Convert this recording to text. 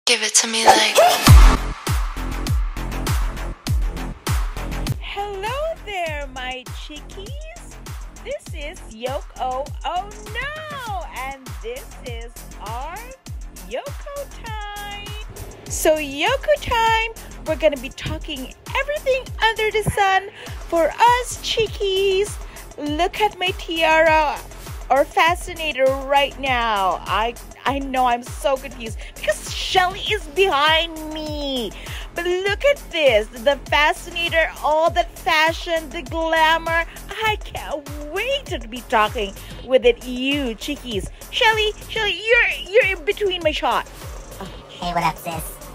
Give it to me like. Hello there, my chickies. This is YOKO, oh no, and this is our YOKO time. So YOKO time, we're gonna be talking everything under the sun for us chickies. Look at my tiara or fascinator right now. I know I'm so confused because Shelly is behind me. But look at this, the fascinator, all that fashion, the glamour. I can't wait to be talking with you chickies. Shelly, you're in between my shot. Hey, what up, sis?